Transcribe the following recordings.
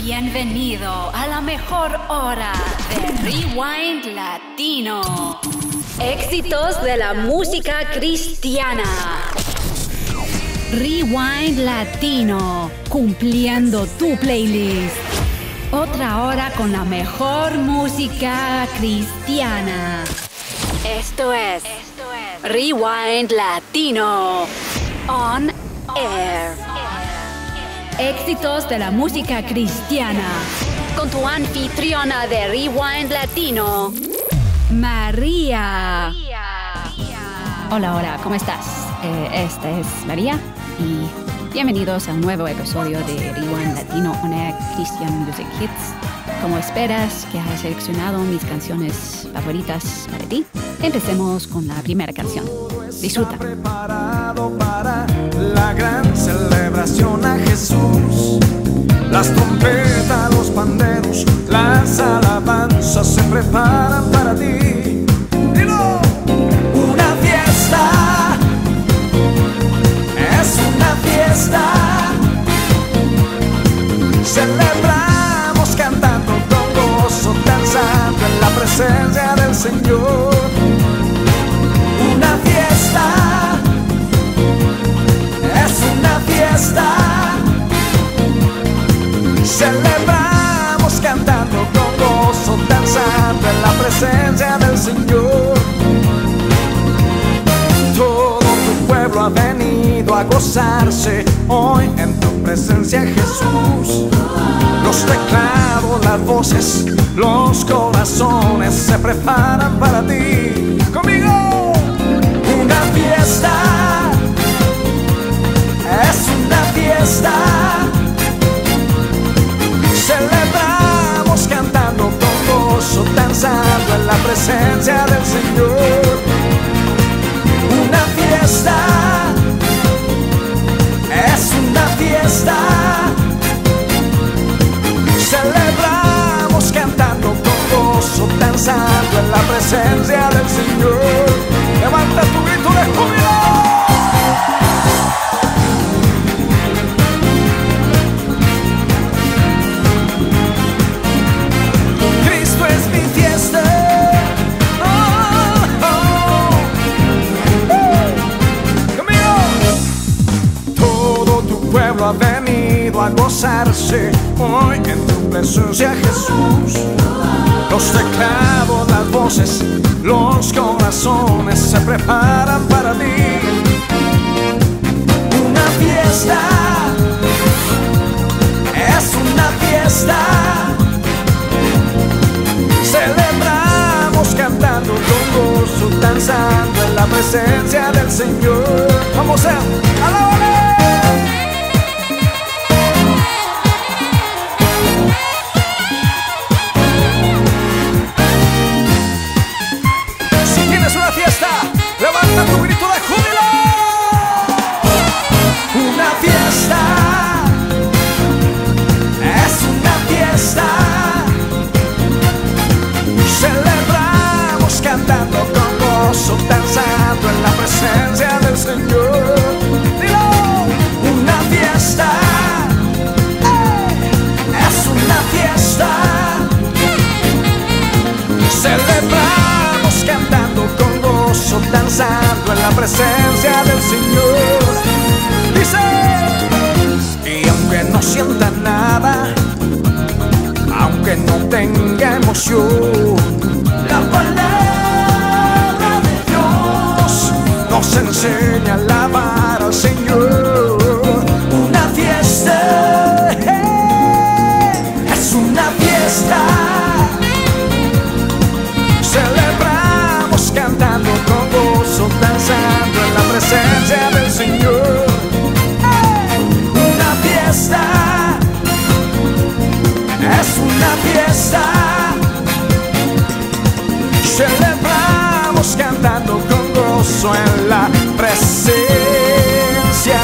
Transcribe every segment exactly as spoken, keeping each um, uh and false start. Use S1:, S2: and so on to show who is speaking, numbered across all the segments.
S1: Bienvenido a la mejor hora de Rewind Latino. Éxitos de la música cristiana. Rewind Latino, cumpliendo tu playlist. Otra hora con la mejor música cristiana. Esto es, Esto es Rewind Latino On Air. Éxitos de la música cristiana. Con tu anfitriona de Rewind Latino, María. Hola, hola, ¿cómo estás? Eh, esta es María y bienvenidos a un nuevo episodio de Rewind Latino On Air Christian Music Hits. Como esperas que hayas seleccionado mis canciones favoritas para ti, empecemos con la primera canción. Disfruta.
S2: Preparado para la gran celebración a Jesús. Las trompetas, los panderos, las alabanzas se preparan para ti. ¡Dilo! Una fiesta, es una fiesta. Celebramos cantando con gozo, danzando en la presencia del Señor. Una fiesta, es una fiesta. Celebramos cantando con gozo, danzando en la presencia del Señor. Todo tu pueblo ha venido a gozarse hoy en tu presencia, Jesús. Los teclados, las voces, los corazones se preparan para ti. Conmigo. Una fiesta, es una fiesta. Celebramos cantando con gozo, danzando en la presencia del Señor. Una fiesta, es una fiesta. Celebramos cantando con gozo, danzando en la presencia del Señor. Levanta tu grito de júbilo. Cristo es mi fiesta. Oh, oh. Uh. Conmigo. Todo tu pueblo ha venido a gozarse hoy en tu presencia, Jesús. Los teclados, las voces, los corazones se preparan para ti. Una fiesta, es una fiesta. Celebramos cantando con gozo, danzando en la presencia del Señor. Vamos a alabarle. Levanta tu grito de júbilo. Una fiesta, es una fiesta. Celebramos cantando con gozo, danzando en la presencia del Señor. Dilo. Una fiesta, es una fiesta. Celebramos cantando con gozo, danzando en la presencia del Señor. Dice, y aunque no sienta nada, aunque no tenga emoción, la palabra de Dios nos enseña a alabar al Señor. Una fiesta, es una fiesta. Celebramos cantando con gozo, danzando en la presencia del Señor. Una fiesta, es una fiesta. Celebramos cantando con gozo en la presencia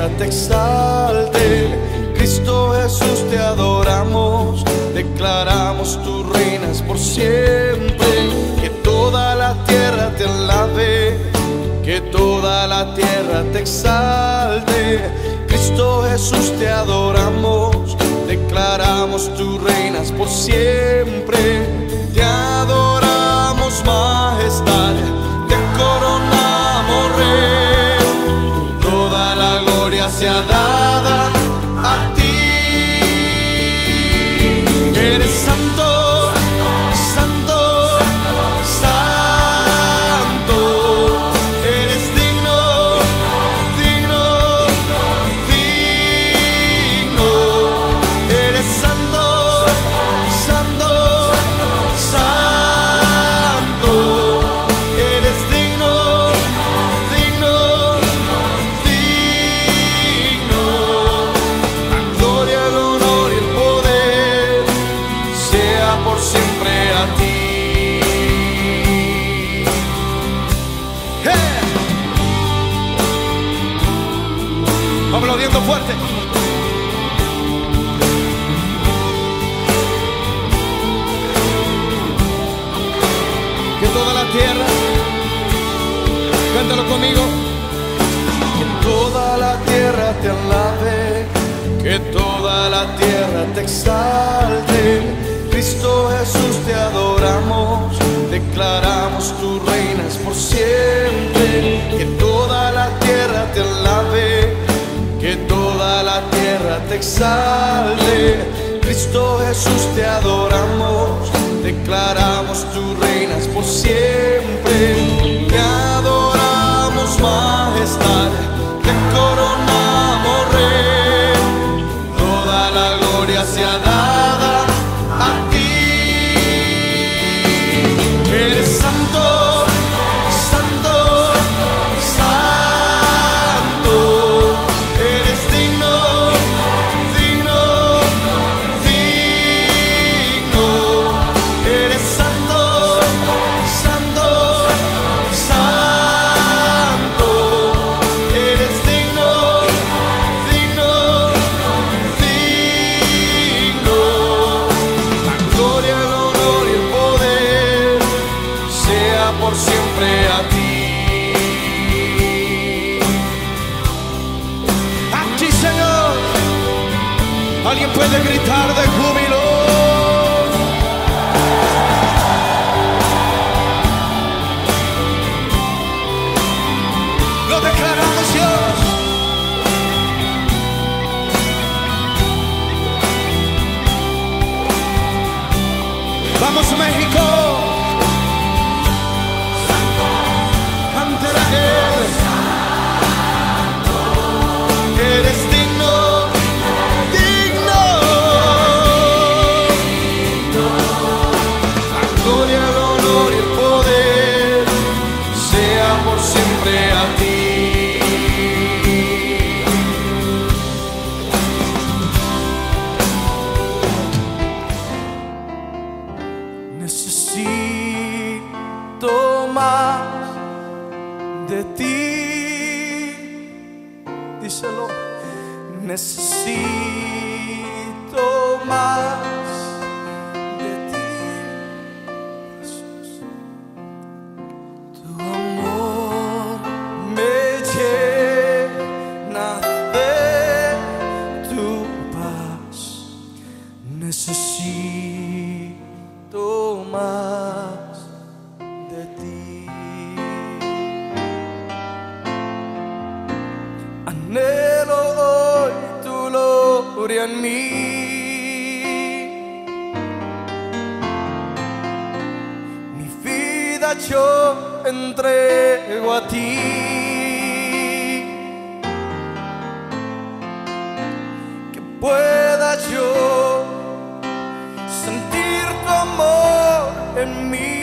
S2: tierra te exalte. Cristo Jesús te adoramos, declaramos tú reinas por siempre. Que toda la tierra te alabe, que toda la tierra te exalte. Cristo Jesús te adoramos, declaramos tú reinas por siempre. Te adoramos majestad, te coronamos rey. Toda la gloria sea dada a ti. Eres santo, santo, santo. Eres digno, digno, digno. Eres santo, santo, santo. Eres digno, digno, digno. La gloria, el honor y el poder sea por siempre a ti. ¡Hey! Aplaudiendo fuerte. Que toda la tierra, cántalo conmigo. Que toda la tierra te alabe, que toda la tierra te exalte. Cristo Jesús te adoramos, declaramos tú reinas por siempre. Que toda la tierra te alabe, que toda la tierra te exalte. Cristo Jesús te adoramos, declaramos tú reinas por siempre. Te adoramos majestad, te coronamos rey. Toda la gloria sea dada a ti. Eres santo, santo, santo. Eres digno, digno, digno. Eres santo, santo, santo. Eres digno, digno, digno. La gloria, el honor y el poder sea por siempre a ti. A ti, Señor. Alguien puede gritar de júbilo. Lo declaramos, Dios. Vamos, México. Cántale a Él. Eres digno, digno. La gloria, el honor y el poder sea por siempre a ti. Necesito más de ti. Díselo. Necesito más de ti. Jesús. Tu amor me llena de tu paz. Necesito más de ti. Anhelo hoy tu gloria en mí. Mi vida yo entrego a ti. Que pueda yo sentir tu amor en mí.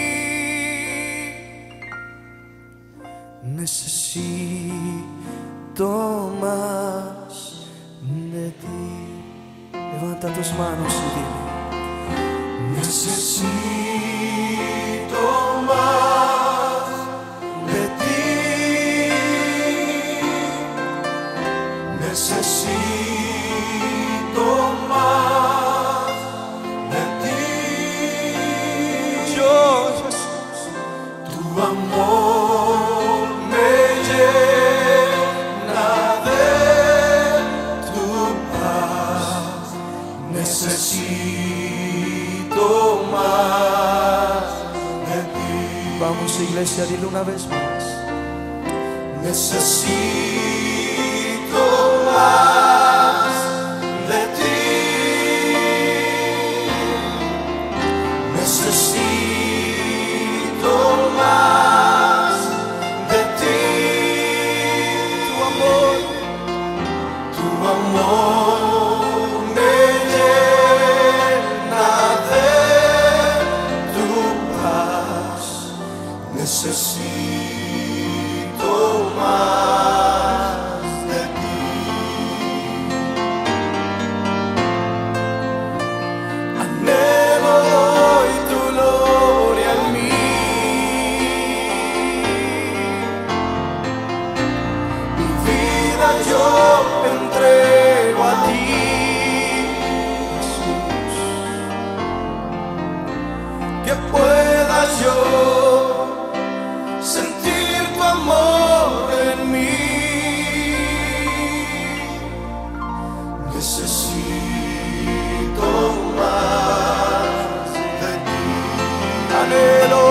S2: Necesito más de ti. Levanta tus manos y dile: necesito más de ti. más de ti. Vamos, iglesia, dile una vez más. Necesito más de ti. Necesito más de ti. Tu amor, tu amor me llena de tu paz. Necesito más de ti. Anhelo hoy tu gloria en mí. Mi vida yo entrego a ti, Jesús. Que pueda yo sentir tu amor en mí. Necesito más de ti. Anhelo,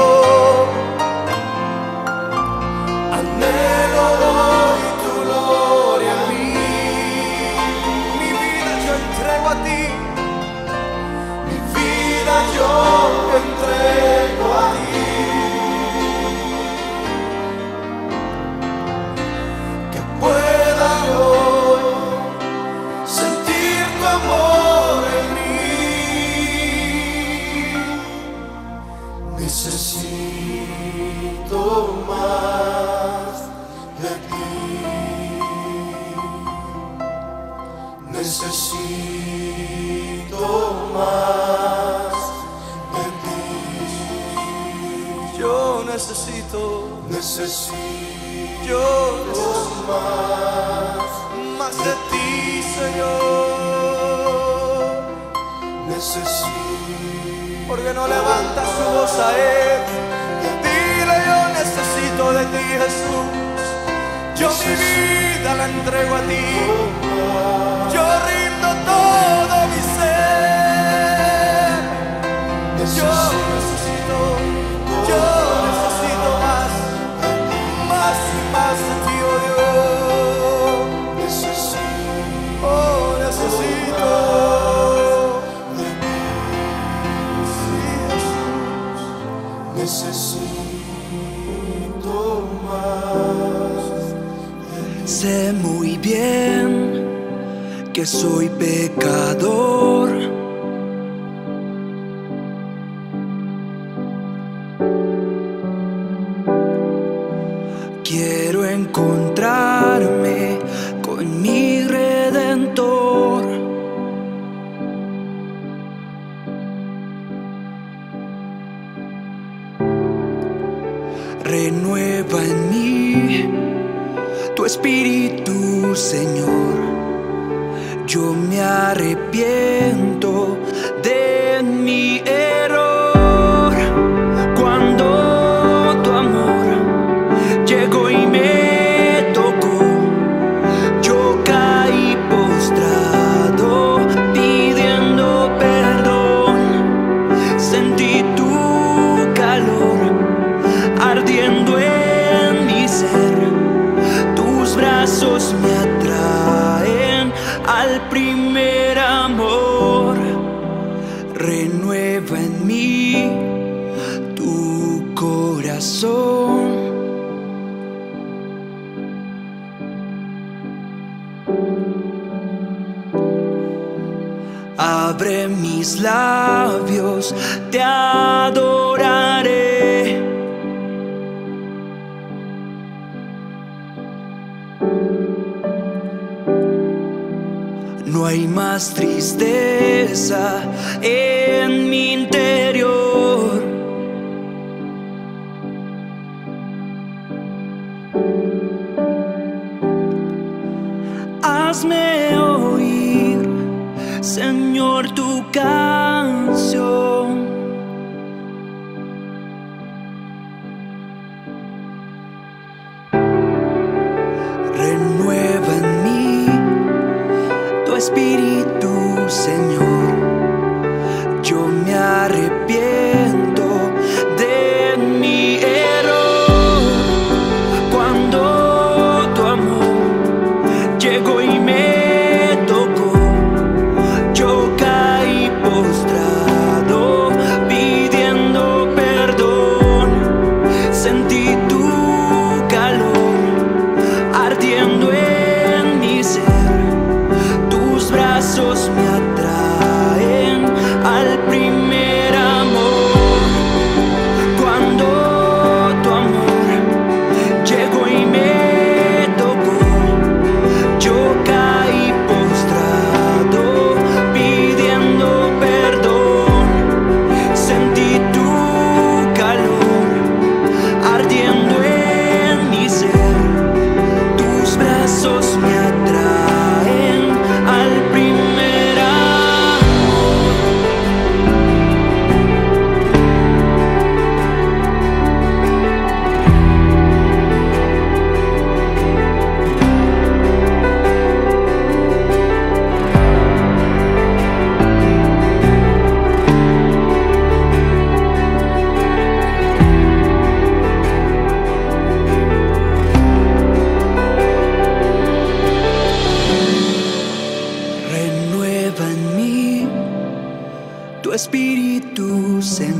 S2: anhelo hoy tu gloria en mí. Mi vida yo entrego a ti. Mi vida yo entrego a ti. Pueda hoy sentir tu amor en mí. Necesito más de ti. Necesito más de ti. Yo necesito, necesito, yo necesito más, más de ti, Señor. Necesito, porque no levanta su voz a Él. Dile, yo necesito de ti, Jesús. Yo mi vida la entrego a ti. Yo rindo todo mi ser. Yo necesito, yo necesito más, más y más de ti, oh Dios. Necesito, oh, necesito de ti. Sí, Jesús. Necesito más de ti.
S3: Sé muy bien que soy pecador. Quiero encontrarme con mi Redentor. Renueva en mí tu espíritu, Señor. Yo me arrepiento de mi error. Cuando tu amor llegó y me tocó, yo caí postrado pidiendo perdón. Sentí tu calor ardiendo en mi ser. Tus brazos me atraen al primer amor. Renueva en mí tu corazón. Abre mis labios, te adoraré. No hay más tristeza en mi interior. Hazme oír, Señor, tu canción. Renueva en mí tu espíritu, Señor. Yo me arrepiento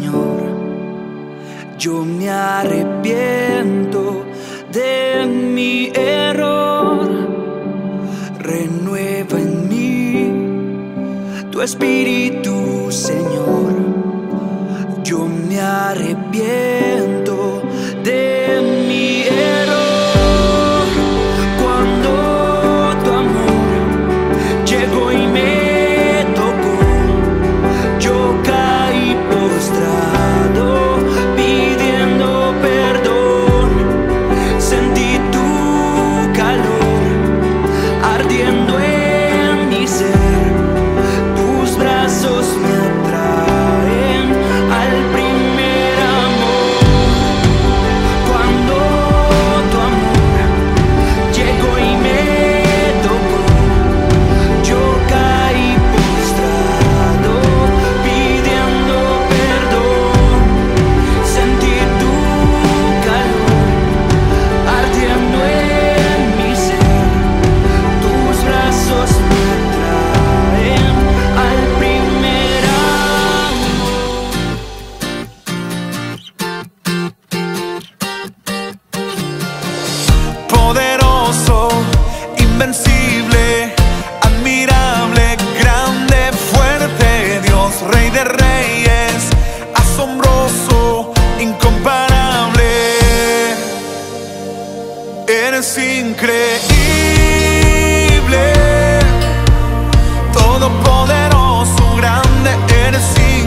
S3: Señor. Yo me arrepiento de mi error. Renueva en mí tu espíritu, Señor. Yo me arrepiento de mi error. Cuando tu amor llegó y me tocó, yo caí postrado pidiendo perdón. Sentí tu calor ardiendo en mi ser. Tus brazos me atraen al primer amor. Cuando tu amor llegó y me tocó, yo caí postrado pidiendo perdón. Sentí tu calor ardiendo en mi ser. Tus brazos me atraen al primer amor.
S2: Poderoso, invencible, admirable, grande, fuerte, Dios, Rey de reyes, asombroso, incomparable. Eres increíble, todopoderoso, grande, eres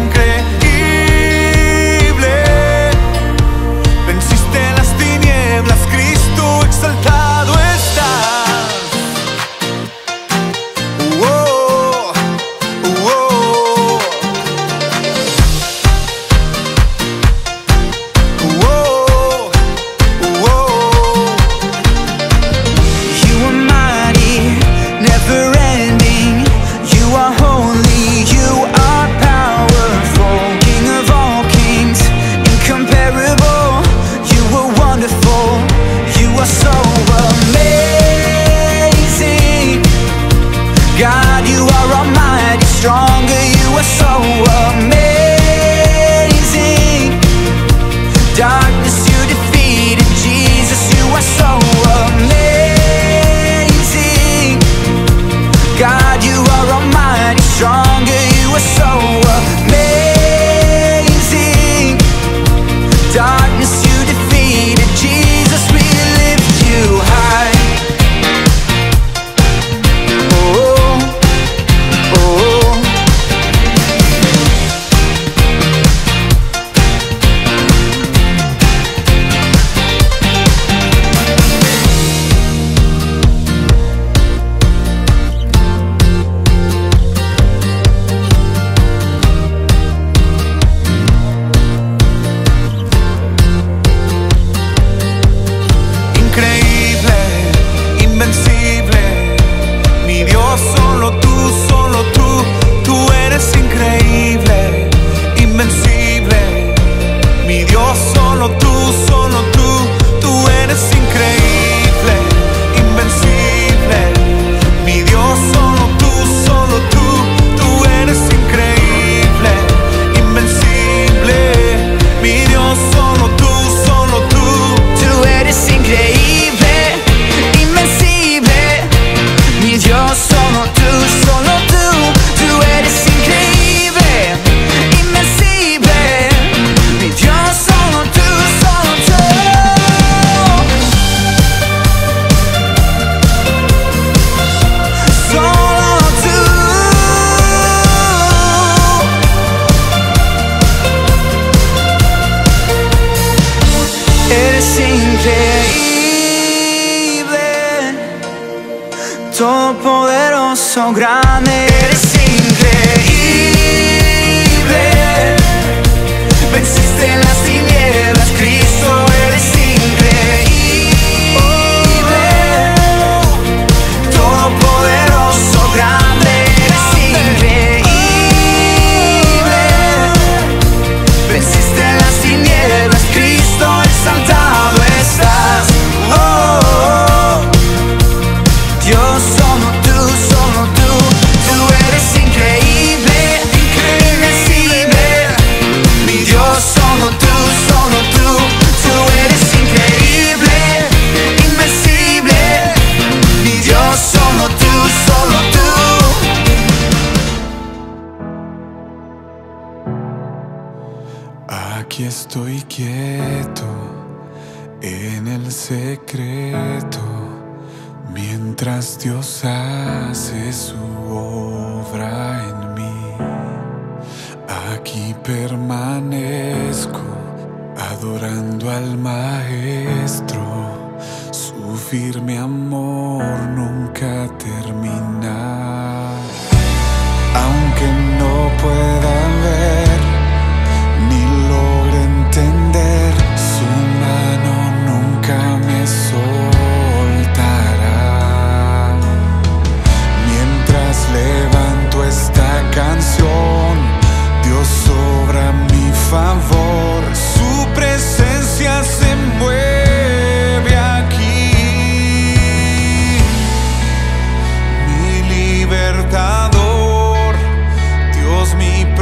S2: increíble. Venciste las tinieblas, Cristo exaltado estás. Whoa, whoa, whoa, whoa.
S3: You are mighty, never ending. You are holy, you are powerful. King of all kings, incomparable. You are wonderful, you are so amazing. God, you are almighty, stronger, you are so amazing. Darkness you defeated, Jesus, you are so amazing. God, you are almighty, stronger, you are so amazing. Darkness you defeated, Jesus, we lift you high. Oh, oh, oh.
S2: Increíble, invencible, mi Dios, solo tú, solo tú, tú eres increíble, invencible, mi Dios, solo tú, solo tú, tú eres increíble, invencible, mi Dios, solo tú, solo tú, tú eres increíble, invencible, mi Dios, solo tú, solo tú.
S3: Tú eres increíble, invencible. Mi Dios, solo tú, solo tú. Tú eres increíble, invencible. Mi Dios, solo tú, solo tú. Solo tú. Eres increíble, todopoderoso, grande. Eres increíble, venciste las tinieblas, Cristo. Eres increíble, todopoderoso, grande. Eres increíble, venciste las tinieblas, Cristo exaltado estás. Oh, oh, oh. Dios, solo tú, solo tú, tú eres
S4: Aquí estoy quieto en el secreto, mientras Dios hace su obra en mí. Aquí permanezco adorando al Maestro, su firme amor nunca termina. Aunque no pueda ver ni logre entender, su mano nunca me soltará. Mientras levanto esta canción, Dios obra a mi favor, su presencia se mueve aquí. Mi libertador, Dios mi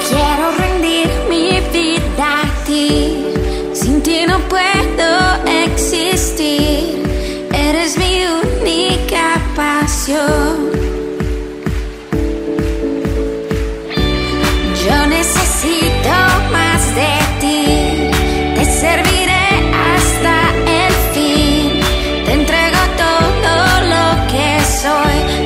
S5: quiero rendir mi vida a ti. Sin ti no puedo existir. Eres mi única pasión. Yo necesito más de ti. Te serviré hasta el fin. Te entrego todo lo que soy.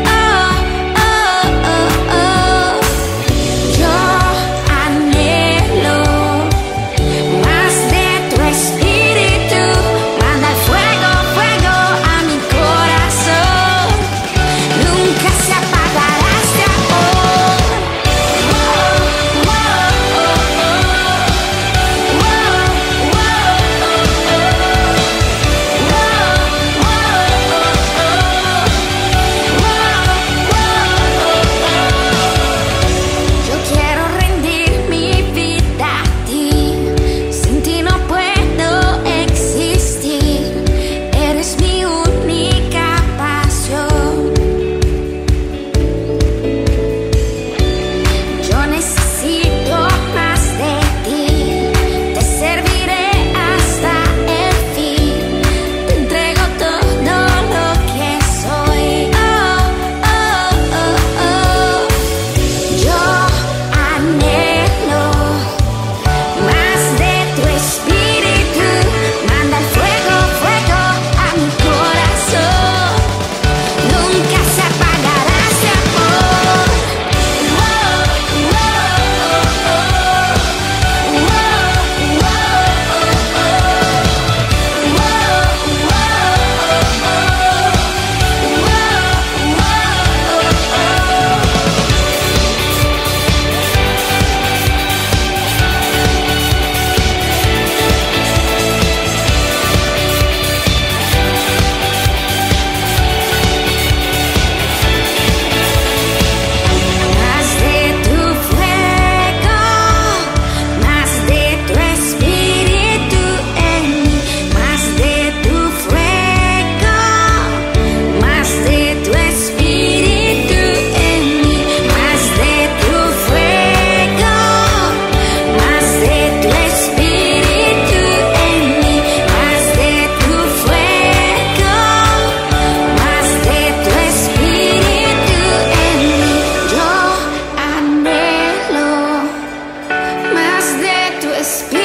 S5: Espíritu.